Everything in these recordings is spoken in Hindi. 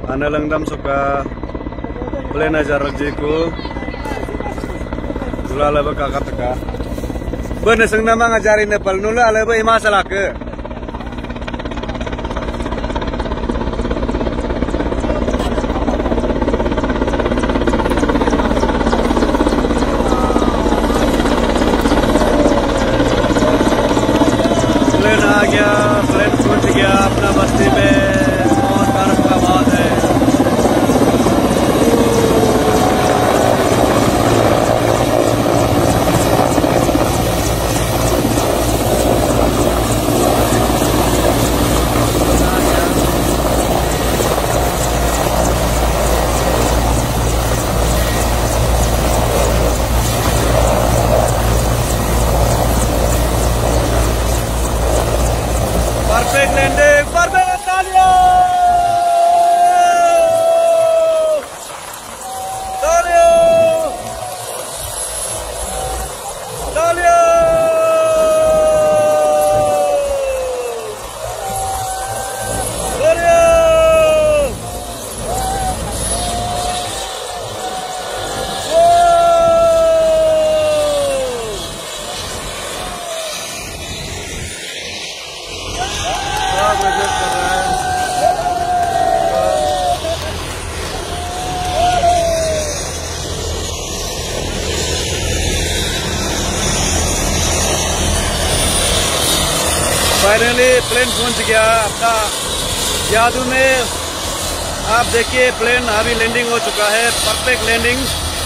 Ana langdam suka plane ajar jiku dula leba kakak teka bener seng nama ngajari Nepal nula leba ima salah ke plane आ गया, प्लेन पहुंच गया अपना बस्ती में। बहुत बर्फ का बात है। Perfect landing, perfect Dalio! Dalio! Dalio! Dalio! मेहनत कर रहा है। फाइनली प्लेन पहुंच गया अपना यादू में। आप देखिए प्लेन अभी लैंडिंग हो चुका है, perfect landing.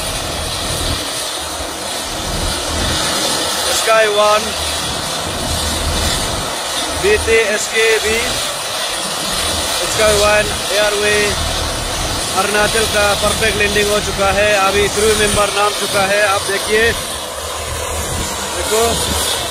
Sky one BTSKB sky one airway Arunachal का परफेक्ट लैंडिंग हो चुका है। अभी क्रू मेंबर नाम चुका है। आप देखिए, देखो